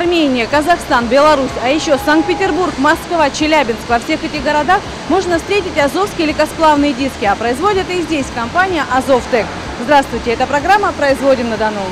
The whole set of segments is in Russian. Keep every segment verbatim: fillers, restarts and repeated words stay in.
Армения, Казахстан, Беларусь, а еще Санкт-Петербург, Москва, Челябинск. Во всех этих городах можно встретить азовские легкосплавные диски, а производит и здесь компания «Азовтек». Здравствуйте, это программа «Производим на Дону».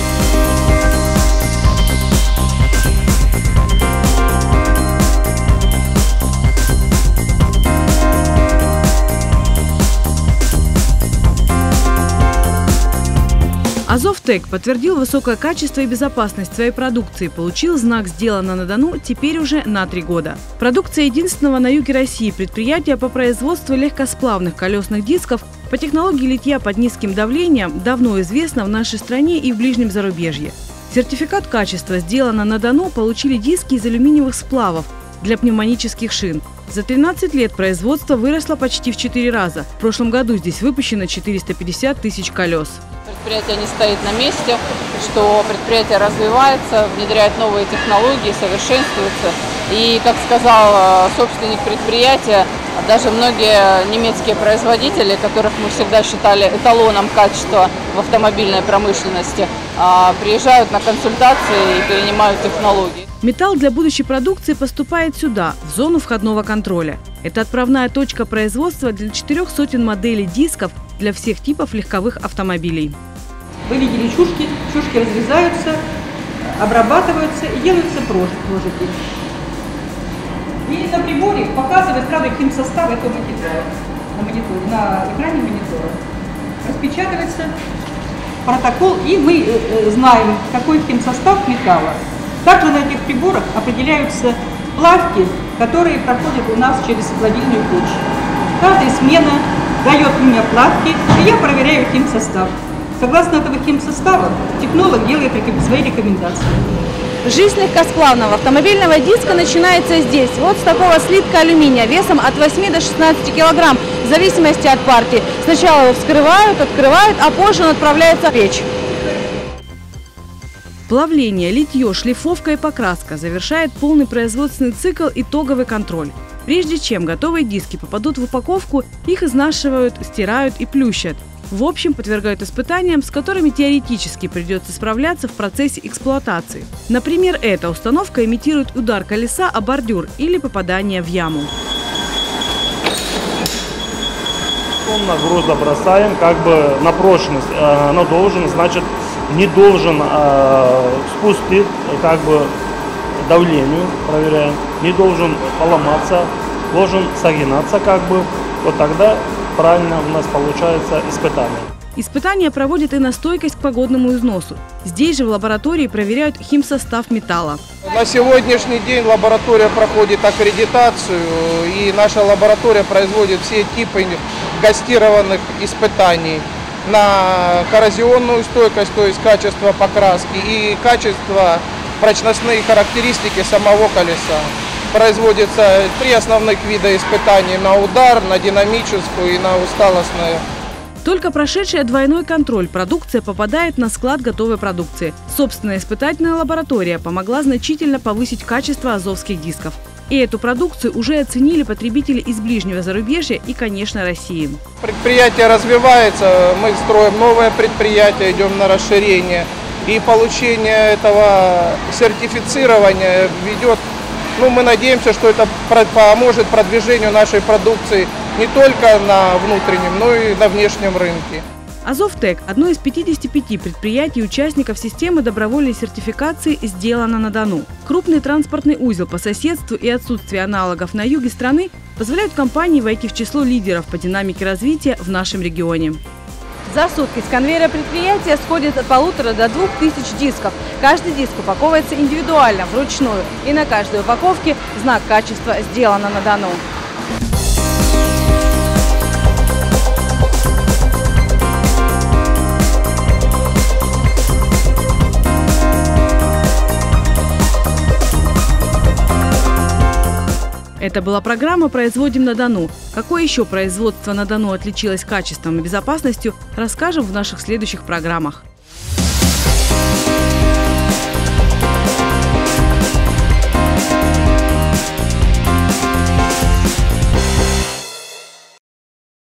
«Азовтек» подтвердил высокое качество и безопасность своей продукции, получил знак «Сделано на Дону» теперь уже на три года. Продукция единственного на юге России предприятия по производству легкосплавных колесных дисков по технологии литья под низким давлением давно известна в нашей стране и в ближнем зарубежье. Сертификат качества «Сделано на Дону» получили диски из алюминиевых сплавов для пневматических шин. За тринадцать лет производство выросло почти в четыре раза. В прошлом году здесь выпущено четыреста пятьдесят тысяч колес. Предприятие не стоит на месте, что предприятие развивается, внедряет новые технологии, совершенствуется. И, как сказал собственник предприятия, даже многие немецкие производители, которых мы всегда считали эталоном качества в автомобильной промышленности, приезжают на консультации и перенимают технологии. Металл для будущей продукции поступает сюда, в зону входного контроля. Это отправная точка производства для четырех сотен моделей дисков для всех типов легковых автомобилей. Вы видели чушки, чушки разрезаются, обрабатываются и делаются прожики. И на приборе показывает сразу химсостав этого материала на мониторе, на экране монитора. Распечатывается протокол, и мы знаем, какой химсостав металла. Также на этих приборах определяются плавки, которые проходят у нас через плавильную печь. Каждая смена дает мне плавки, и я проверяю химсостав. Согласно этого химсостава, технолог делает свои рекомендации. Жизнь легкосплавного автомобильного диска начинается здесь. Вот с такого слитка алюминия весом от восьми до шестнадцати килограмм, в зависимости от партии. Сначала его вскрывают, открывают, а позже он отправляется в печь. Плавление, литье, шлифовка и покраска завершает полный производственный цикл, итоговый контроль. Прежде чем готовые диски попадут в упаковку, их изнашивают, стирают и плющат. В общем, подвергают испытаниям, с которыми теоретически придется справляться в процессе эксплуатации. Например, эта установка имитирует удар колеса о бордюр или попадание в яму. На груз бросаем, как бы на прочность, она должен, значит, не должен э, спустить, как бы давлению проверяем, не должен поломаться, должен согинаться, как бы, вот тогда правильно у нас получается испытание. Испытания проводят и на стойкость к погодному износу. Здесь же в лаборатории проверяют химсостав металла. На сегодняшний день лаборатория проходит аккредитацию, и наша лаборатория производит все типы гастированных испытаний на коррозионную стойкость, то есть качество покраски и качество, прочностные характеристики самого колеса. Производится три основных вида испытаний: на удар, на динамическую и на усталостную. Только прошедшая двойной контроль продукция попадает на склад готовой продукции. Собственная испытательная лаборатория помогла значительно повысить качество азовских дисков. И эту продукцию уже оценили потребители из ближнего зарубежья и, конечно, России. Предприятие развивается, мы строим новое предприятие, идем на расширение. И получение этого сертифицирования ведет, ну, мы надеемся, что это поможет продвижению нашей продукции не только на внутреннем, но и на внешнем рынке. «Азовтек» – одно из пятидесяти пяти предприятий-участников системы добровольной сертификации «Сделано на Дону». Крупный транспортный узел по соседству и отсутствие аналогов на юге страны позволяют компании войти в число лидеров по динамике развития в нашем регионе. За сутки с конвейера предприятия сходит от полутора до двух тысяч дисков. Каждый диск упаковывается индивидуально, вручную. И на каждой упаковке знак качества «Сделано на Дону». Это была программа «Производим на Дону». Какое еще производство на Дону отличилось качеством и безопасностью, расскажем в наших следующих программах.